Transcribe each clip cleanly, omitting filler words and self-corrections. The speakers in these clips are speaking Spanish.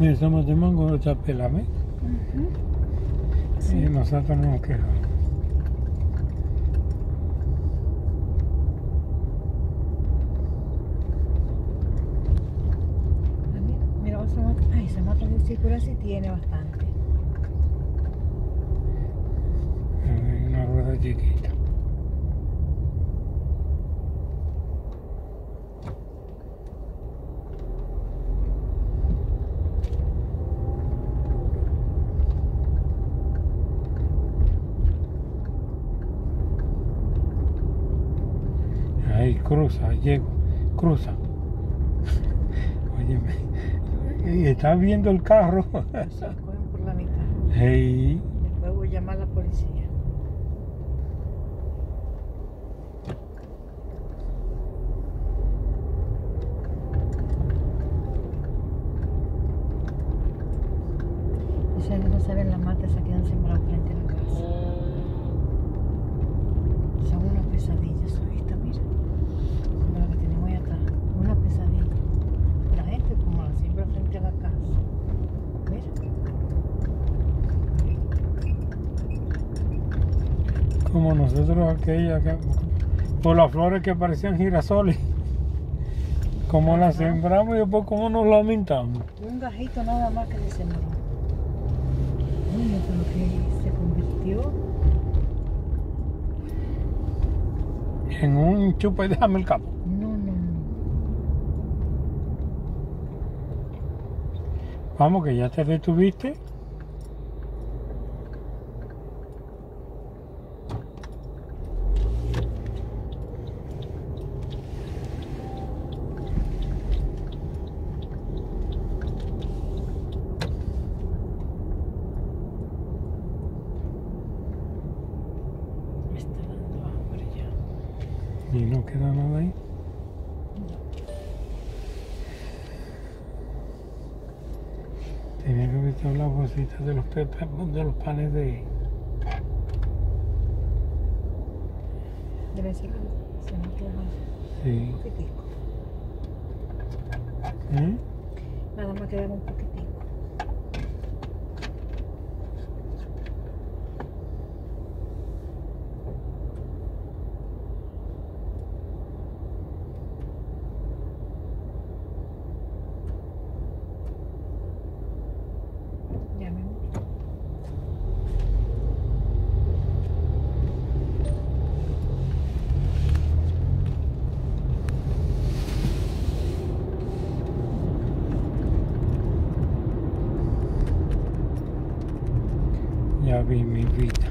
Ese mate mango está pelado, ¿eh? Sí. Y nosotros no nos quejamos. Mira, ese mate, ay, ese mate de círculo sí tiene bastante. Hay una rueda chiquita. Ahí cruza, llego, cruza. Óyeme, y está viendo el carro. Se los cogen por la mitad. Hey, Después voy a llamar a la policía. Dicen que no saben las matas, se quedan sembrados frente a la casa. Son una pesadilla su vista, mira. Como la que tenemos ahí atrás. Una pesadilla. La gente como la siembra frente a la casa. Mira. como nosotros aquella que por las flores que parecían girasoles, como las sembramos y después como nos lamentamos. Un gajito nada más que se sembró. Oye, pero que se convirtió. En un chupa y déjame el campo. No, no, no. Vamos, que ya te detuviste. Me está dando hambre ya. Y no queda nada ahí. Tenía que haber visto las bolsitas de los panes de... Debe ser que se nos queda Sí. un poquitico. ¿Eh? Nada más quedaba un poquitico. Ya me voy. Ya vi mi vida.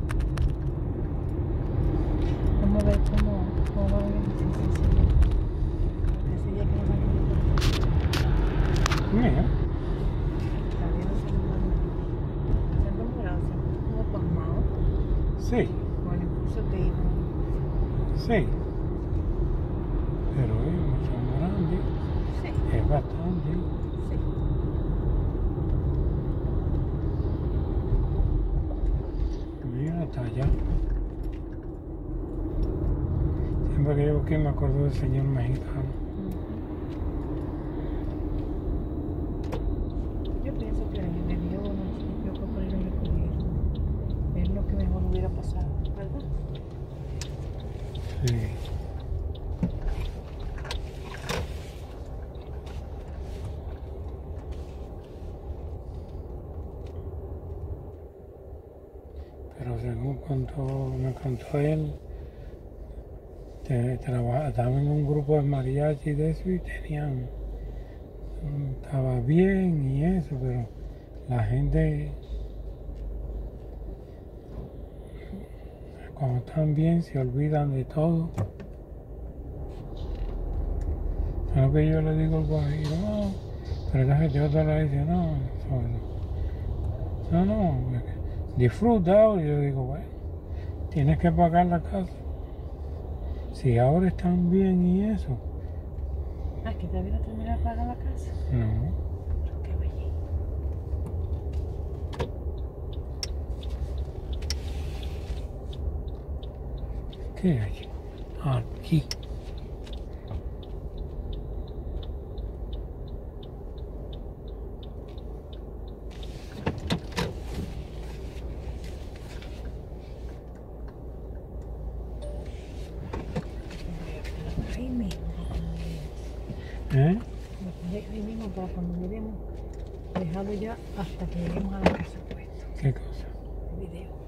Vamos a ver cómo va a venir. Sí. Ese día que no va a venir. Mira, Está bien, se han demorado, se han como pasmado sí, con el impulso que iba. sí. Pero es mucho grande, Sí, es bastante. sí. Mira, hasta allá. Siempre que llego aquí me acuerdo del señor mexicano. Yo pienso que le dio yo creo que lo recogieron. Es lo que mejor hubiera pasado, ¿verdad? Sí. Pero según me contó él, estaba en un grupo de mariachi de eso y tenían, estaba bien y eso, pero la gente, cuando están bien, se olvidan de todo. Es lo que yo le digo al guajiro, no, pero esa gente otra le dice, no, disfruta. Y yo digo, bueno, tienes que pagar la casa. Si ahora están bien y eso, Ah, que todavía no termina de pagar la casa. no. Pero qué belleza. ¿Qué hay? Aquí. ¿Eh? Lo dejé ahí mismo para cuando lleguemos, dejarlo ya hasta que lleguemos a la casa puesto. ¿Qué cosa? El video.